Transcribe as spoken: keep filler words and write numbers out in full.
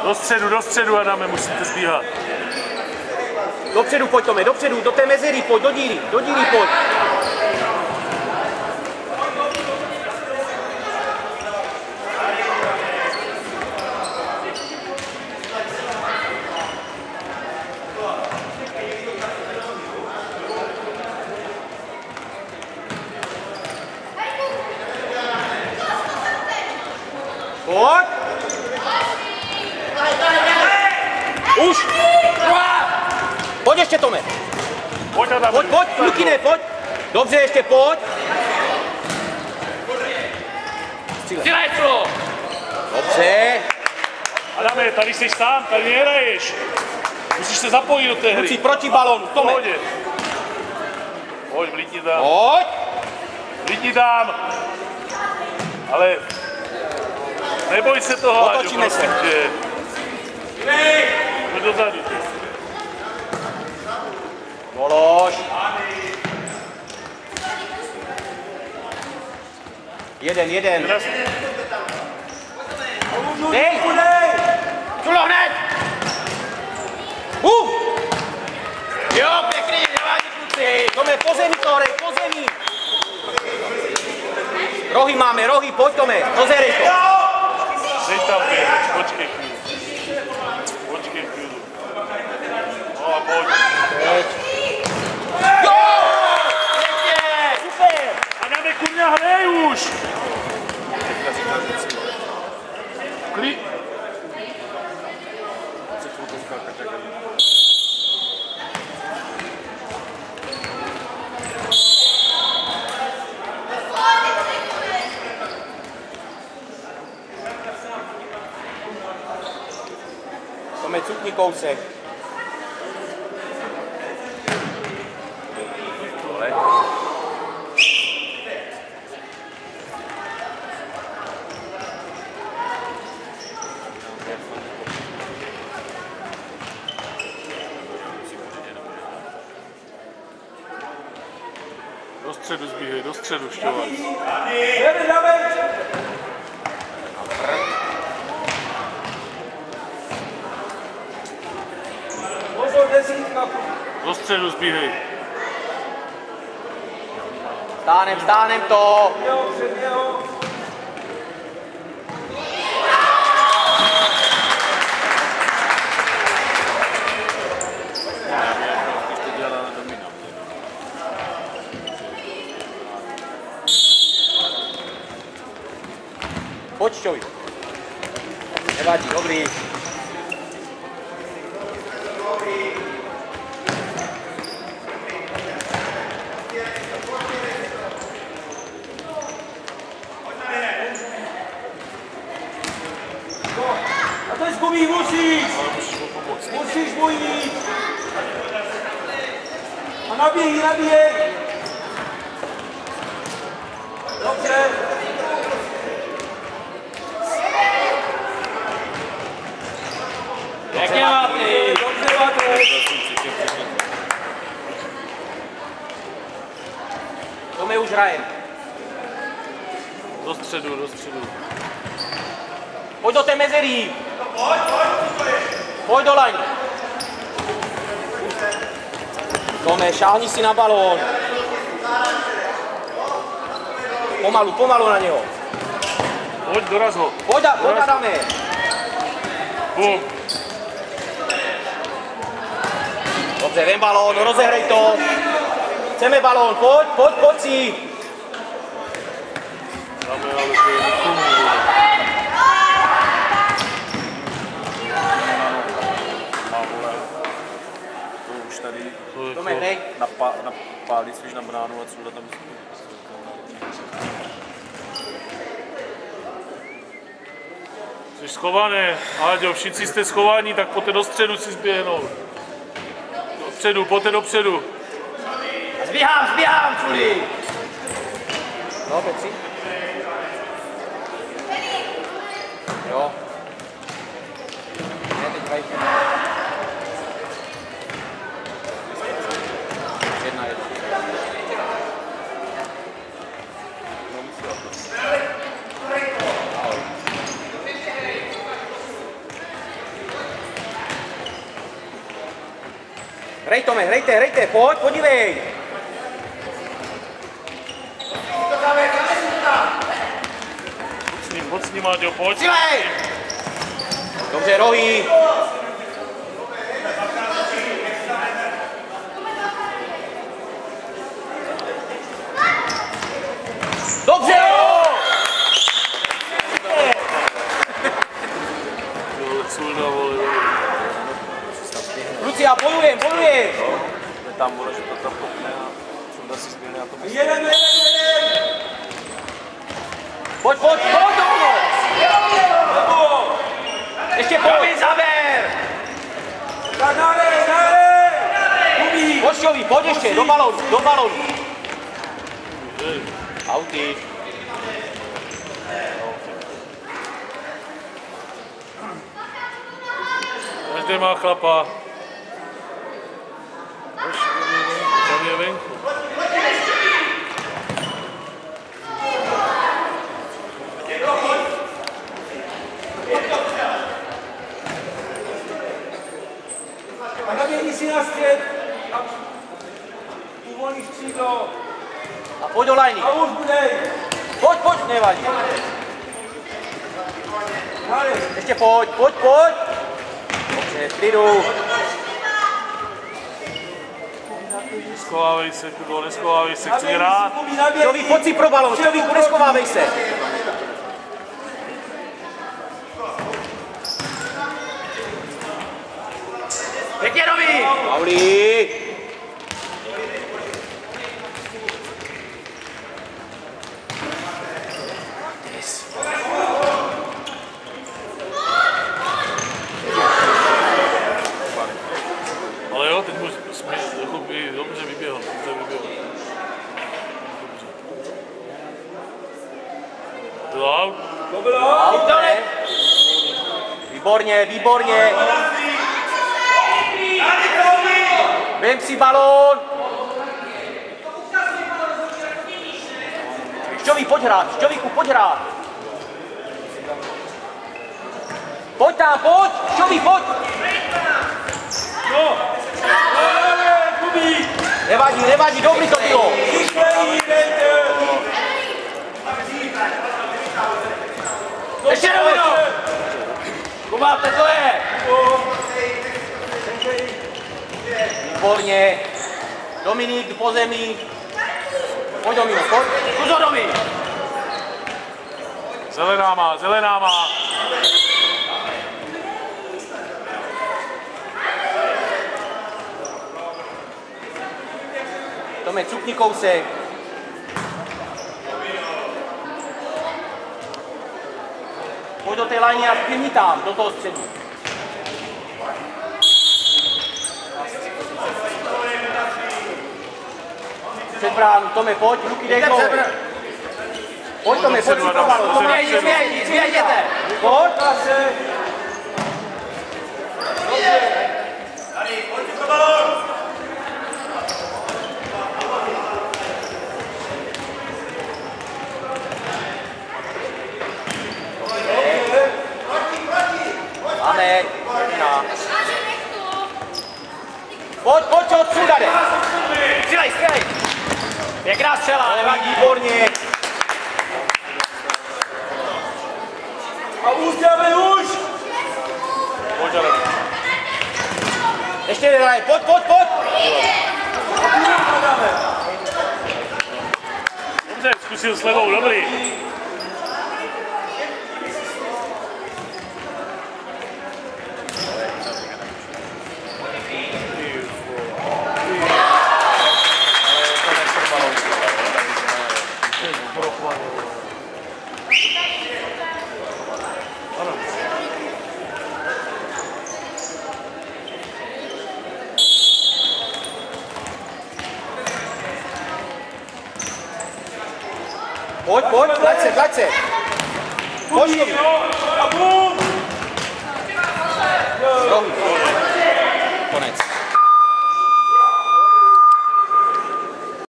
Do středu, do středu, Adame, musíte zbíhat. Dopředu pojď, Tome, dopředu, do té mezery, pojď, do díry, do díry pojď. Pojď! Už! Pojď ještě, Tome! Pojď, Adame. Pojď, pojď, Lukine, pojď! Dobře, ještě pojď! Střílej, Flo! Dobře! Adame, tady jsi sám, tady nehraješ. Musíš se zapojit do té hry. Musí proti balónu, Tome! Pohodě. Pojď, vlítni tam. Pojď! Vlítni tam. Ale... Neboj se toho, Áďo, Otočíme se. tě. Pojď dozadu. Polož! Jeden, jeden. Dej! Čulo hned! Bum! Jo, pěkný, nevádí kluci! Tome, po zemi to hrej, po zemi! Rohy máme, rohy, pojď Tome, rozehrej to! Dej tam, počkej chvíli. Počkej chvíli. No a pojď. Teď. Jo! Pěkně, super! Adame, kurňa, hrej už! Kli... Tome, cukni kousek. Dole. Do středu zbíhej, do středu, šťovaj. Do středu zbíhej. Stánem, stánem to. Pojď, Šťovi. Nevadí, dobrý. A to je zgubí, musíš! Musíš bojit! A nabíjí, nabíjí! Dobře! Pěkně máte! Dobře máte! To my už hrajem. Do středu, do středu. Pojď do té mezery! Pojď, pojď! Pojď do line! Tome, šáhni si na balón. Pomalu, pomalu na něho. Pojď, doraz ho. Pojď, pojď, Adame. Bum. Dobře, vem balón, rozehrej to. Chceme balón, pojď, pojď, pojď si. Dáme, ale to je nikomu. To už tady Tome, hrej. napálit svíš na bránu a co tam Jsi schované. Áďo, všichni jste schovaní, tak pojďte do středu si zběhnout. Dopředu, pojďte dopředu. Zbíhám, zbíhám, čuli. No, Petři. Jo. Ne, teď hrají. Jedna, jedna. Hrej Tome, hrejte, hrejte, pojď, podívej. Mocný, mocný, Máďo, pojď. Cílej! Dobře, rohy. Dobře, jo! Sulna, vole. Lucia, bojujem, bojujem. Je tam, vole, že to tam kopne a Sunda si zběhne a to myslí. Jeden, jeden, jeden. Pojď, pojď, pojď, Domino. Ještě pojď, závěr. Pojď, Šoví, pojď ještě, do balónu, do balónu. Auty. Každý má chlapa. Tam je venku. A namění si na střed. Uvolníš křídlo. A pojď do lajny. A už budej. Pojď, pojď, nevadí. Dale. Ještě pojď, pojď, pojď. Dobře, v klidu. Schovávej se, Kubo, neschovávej se, chci hrát. Šoví, pojď si pro balón, Šoví, neschovávej se. Pěkně, Rovi. Pauli. Ale jo, teď mu jsme, jako by, dobře vyběhl, dobře vyběhl. Dobře. To out. To bylo. Aut, ne? Výborně, výborně. Vem si balón. Šťoví, pojď hrát, Šťovíku, pojď hrát. Pojď tam, pojď, Šťoví, pojď. No. Kubík. Nevadí, nevadí, dobrý to bylo. Rychlej, jdete. Ještě Rovino. Kuba, to je. Výborně. Dominik po zemi. Pojď Domino, pojď. Kuzo Domi. Zelená má, zelená má. Tome, cukni kousek. Pojď do té lajny a zpěvni tam, do toho středu. Před bránu, Tome, pojď, ruky dej dolů. Pojď Tome, pojď si pro balón. Tome, zvěď, zvěděte. Pojď. Máme, jedna. Pojď, pojď, od Sundade. Střílej, střílej. Pěkná střela, nevadí, výborně. A už jdeme, už. Pojď, ale. Ještě jeden, pojď, pojď, pojď. Dobře, zkusil s levou, dobrý. Pojď, pojď, vrať se, vrať se. Pojď, A bum. Rohy.